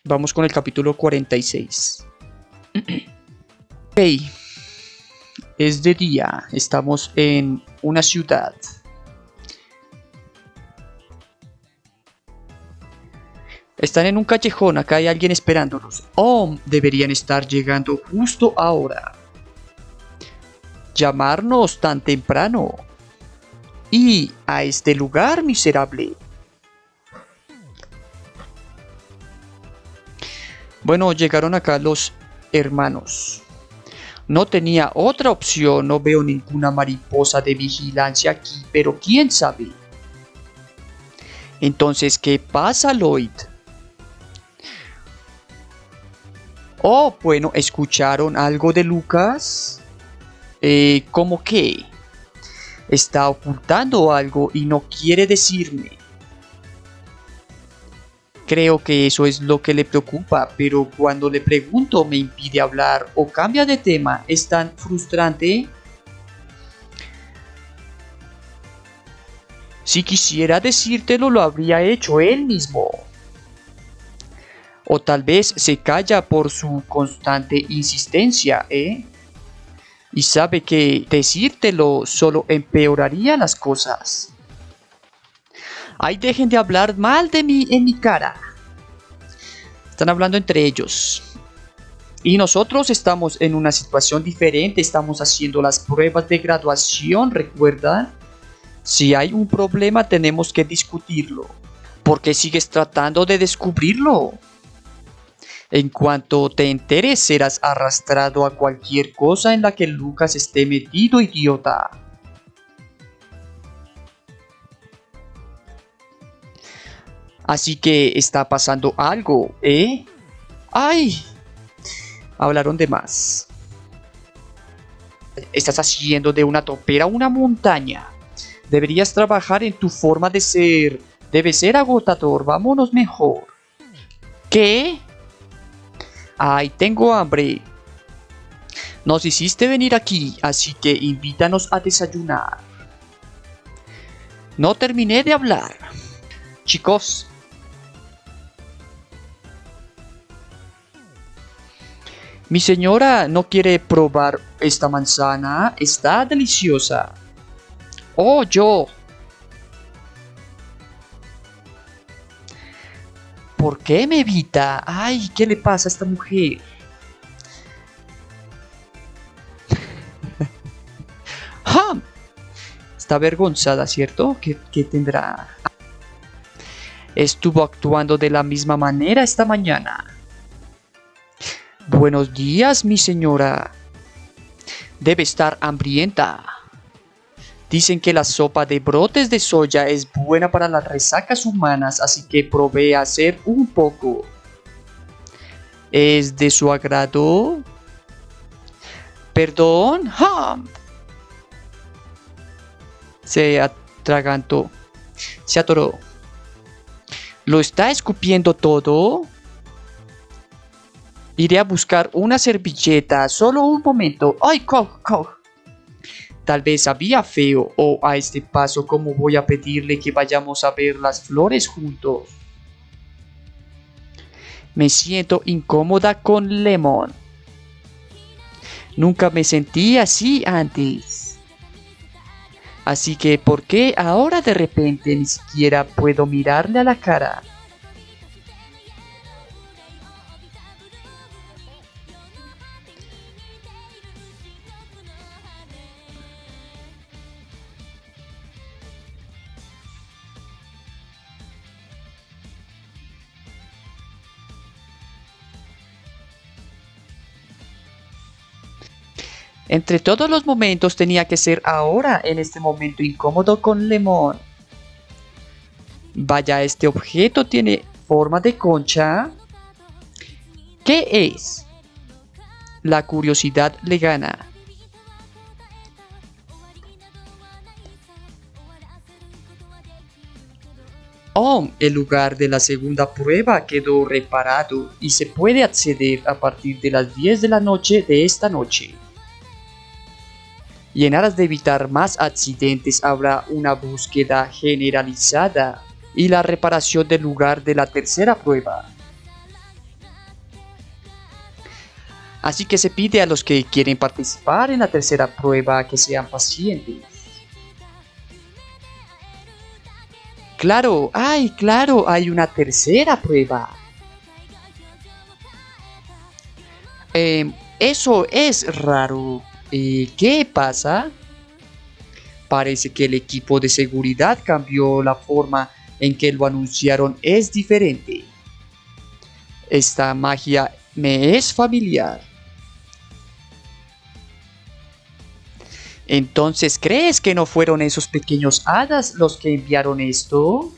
Vamos con el capítulo 46. Ok, es de día, estamos en una ciudad. Están en un callejón, acá hay alguien esperándolos. Oh, deberían estar llegando justo ahora. Llamarnos tan temprano. Y a este lugar miserable. Bueno, llegaron acá los hermanos. No tenía otra opción, no veo ninguna mariposa de vigilancia aquí, pero quién sabe. Entonces, ¿qué pasa, Lloyd? Oh, bueno, ¿escucharon algo de Lucas? ¿Cómo qué? Está ocultando algo y no quiere decirme. Creo que eso es lo que le preocupa, pero cuando le pregunto me impide hablar o cambia de tema. Es tan frustrante. Si quisiera decírtelo, lo habría hecho él mismo. O tal vez se calla por su constante insistencia, ¿eh? Y sabe que decírtelo solo empeoraría las cosas. Ay, dejen de hablar mal de mí en mi cara. Están hablando entre ellos. Y nosotros estamos en una situación diferente. Estamos haciendo las pruebas de graduación, ¿recuerdan? Si hay un problema tenemos que discutirlo. ¿Por qué sigues tratando de descubrirlo? En cuanto te enteres serás arrastrado a cualquier cosa en la que Lucas esté metido, idiota. Así que está pasando algo, ¿eh? ¡Ay! Hablaron de más. Estás haciendo de una topera una montaña. Deberías trabajar en tu forma de ser. Debe ser agotador. Vámonos mejor. ¿Qué? Ay, tengo hambre. Nos hiciste venir aquí, así que invítanos a desayunar. No terminé de hablar. Chicos. Mi señora no quiere probar esta manzana. Está deliciosa. Oh, yo. ¿Por qué me evita? Ay, ¿qué le pasa a esta mujer? ¡Ja! Está avergonzada, ¿cierto? ¿Qué tendrá? Estuvo actuando de la misma manera esta mañana. Buenos días, mi señora. Debe estar hambrienta. Dicen que la sopa de brotes de soya es buena para las resacas humanas, así que probé a hacer un poco. ¿Es de su agrado? ¿Perdón? ¡Ja! Se atragantó. Se atoró. ¿Lo está escupiendo todo? Iré a buscar una servilleta. Solo un momento. ¡Ay, coge! Tal vez sabía feo, o a este paso, ¿cómo voy a pedirle que vayamos a ver las flores juntos? Me siento incómoda con Lemon. Nunca me sentí así antes. Así que, ¿por qué ahora de repente ni siquiera puedo mirarle a la cara? Entre todos los momentos tenía que ser ahora, en este momento incómodo con Lemon. Vaya, este objeto tiene forma de concha. ¿Qué es? La curiosidad le gana. Oh, el lugar de la segunda prueba quedó reparado y se puede acceder a partir de las 10 de la noche de esta noche. Y en aras de evitar más accidentes habrá una búsqueda generalizada y la reparación del lugar de la tercera prueba. Así que se pide a los que quieren participar en la tercera prueba que sean pacientes. Claro, hay una tercera prueba. Eso es raro. ¿Qué pasa? Parece que el equipo de seguridad cambió la forma en que lo anunciaron. Es diferente. Esta magia me es familiar. Entonces, ¿crees que no fueron esos pequeños hadas los que enviaron esto?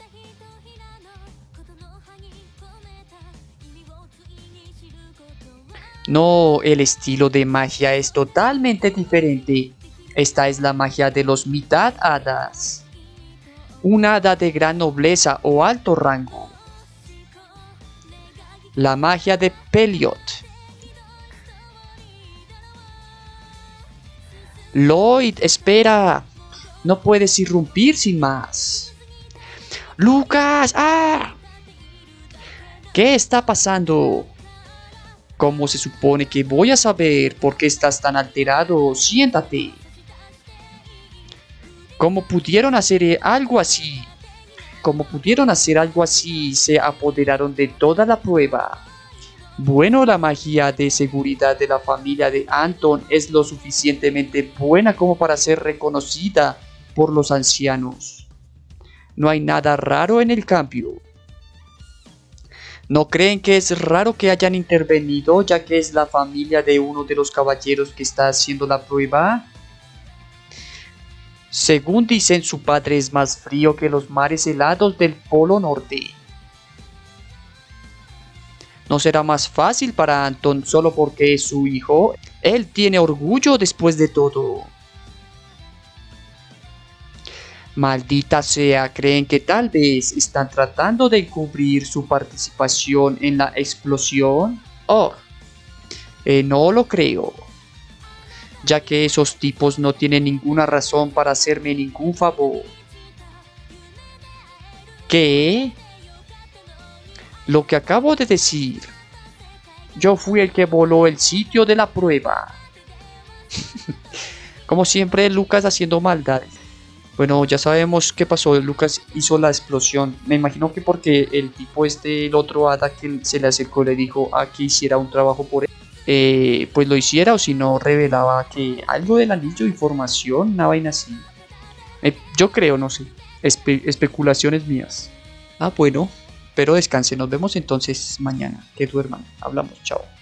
No, el estilo de magia es totalmente diferente. Esta es la magia de los mitad hadas. Un hada de gran nobleza o alto rango. La magia de Peliot. Lloyd, espera. No puedes irrumpir sin más. ¡Lucas! ¡Ah! ¿Qué está pasando? ¿Cómo se supone que voy a saber por qué estás tan alterado? Siéntate. ¿Cómo pudieron hacer algo así? ¿Cómo pudieron hacer algo así? Se apoderaron de toda la prueba. Bueno, la magia de seguridad de la familia de Anton es lo suficientemente buena como para ser reconocida por los ancianos. No hay nada raro en el cambio. ¿No creen que es raro que hayan intervenido ya que es la familia de uno de los caballeros que está haciendo la prueba? Según dicen, su padre es más frío que los mares helados del Polo Norte. ¿No será más fácil para Anton solo porque es su hijo? Él tiene orgullo después de todo. Maldita sea, ¿creen que tal vez están tratando de encubrir su participación en la explosión? Oh, no lo creo. Ya que esos tipos no tienen ninguna razón para hacerme ningún favor. ¿Qué? Lo que acabo de decir. Yo fui el que voló el sitio de la prueba. Como siempre, Lucas haciendo maldades. Bueno, ya sabemos qué pasó. Lucas hizo la explosión. Me imagino que porque el tipo el otro hada que se le acercó, le dijo a que hiciera un trabajo por él. Pues lo hiciera, o si no, revelaba que algo del anillo, información, una vaina así. Yo creo, no sé. Especulaciones mías. Ah, bueno. Pero descanse, nos vemos entonces mañana. Que duerman. Hablamos, chao.